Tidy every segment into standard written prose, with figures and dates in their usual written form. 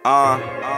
Yeah.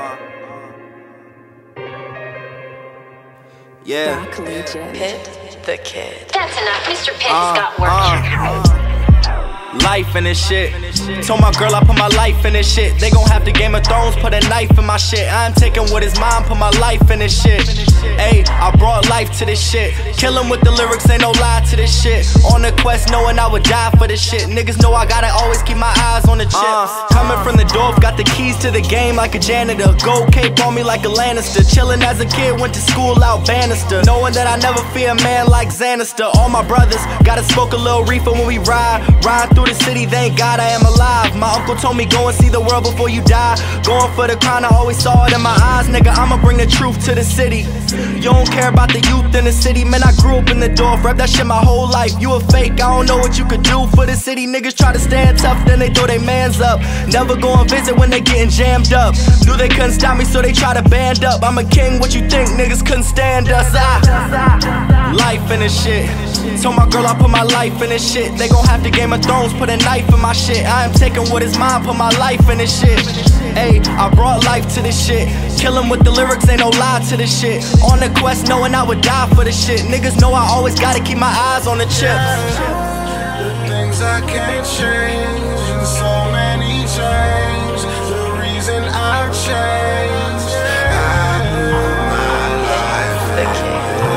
Pitt the Kid. That's enough. Mr. Pitt has got work. Life in this shit. Told my girl I put my life in this shit. They gon' have to Game of Thrones, put a knife in my shit. I'm taking what is mine, put my life in this shit. Ayy, I brought life to this shit. Kill 'em with the lyrics, ain't no lie to this shit. On the quest, knowing I would die for this shit. Niggas know I gotta always keep my eyes on the chips. Coming from the door, got the keys to the game like a janitor. Gold cape on me like a Lannister. Chillin' as a kid, went to school out Bannister. Knowing that I never fear a man like Xanister. All my brothers gotta smoke a little reefer when we ride. Ride through the city, thank God I am alive. My uncle told me go and see the world before you die. Going for the crown, I always saw it in my eyes. Nigga, I'ma bring the truth to the city. You don't care about the youth in the city. Man, I grew up in the door, rep that shit my whole life. You a fake, I don't know what you could do for the city. Niggas try to stand tough, then they throw their mans up. Never go and visit when they getting jammed up. Knew they couldn't stop me, so they try to band up. I'm a king, what you think? Niggas couldn't stand us. Life in this shit. Told my girl I put my life in this shit. They gon' have to Game of Thrones, put a knife in my shit. I am taking what is mine, put my life in this shit. Ayy, I brought life to this shit. Kill 'em with the lyrics, ain't no lie to this shit. On the quest, knowing I would die for this shit. Niggas know I always gotta keep my eyes on the chips. The things I can't change, and so many change. The reason I've changed, I live my life. The Kid.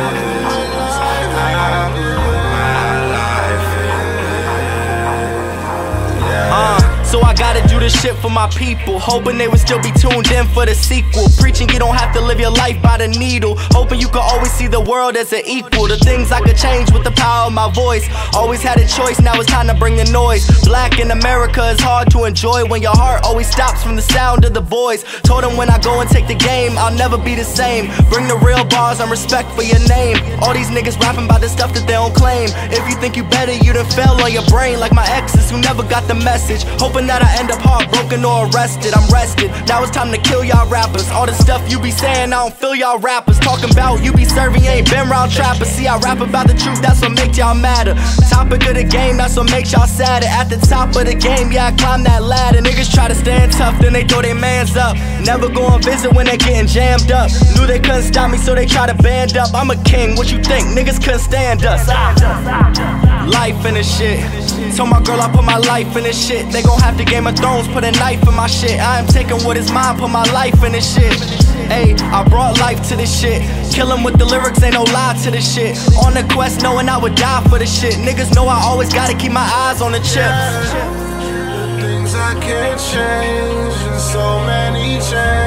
So I gotta do this shit for my people, hoping they would still be tuned in for the sequel. Preaching you don't have to live your life by the needle, hoping you can always see the world as an equal. The things I could change with the power of my voice. Always had a choice, now it's time to bring the noise. Black in America is hard to enjoy when your heart always stops from the sound of the voice. Told them when I go and take the game, I'll never be the same. Bring the real bars and respect for your name. All these niggas rapping about the stuff that they don't claim. If you think you better, you done fell on your brain. Like my exes who never got the message, hoping that I end up heartbroken or arrested. I'm rested, now it's time to kill y'all rappers. All the stuff you be saying, I don't feel y'all rappers. Talking about you be serving, you ain't been round trappers. See, I rap about the truth, that's what makes y'all matter. Topic of the game, that's what makes y'all sadder. At the top of the game, yeah, I climb that ladder. Niggas try to stand tough, then they throw their mans up. Never go and visit when they getting jammed up. Knew they couldn't stop me, so they try to band up. I'm a king, what you think? Niggas couldn't stand us. Life in this shit. Told my girl I put my life in this shit. They gon' have to Game of Thrones, put a knife in my shit. I am taking what is mine, put my life in this shit. Ayy, I brought life to this shit. Kill 'em with the lyrics, ain't no lie to this shit. On the quest, knowing I would die for this shit. Niggas know I always gotta keep my eyes on the chips. The things I can't change, and so many change.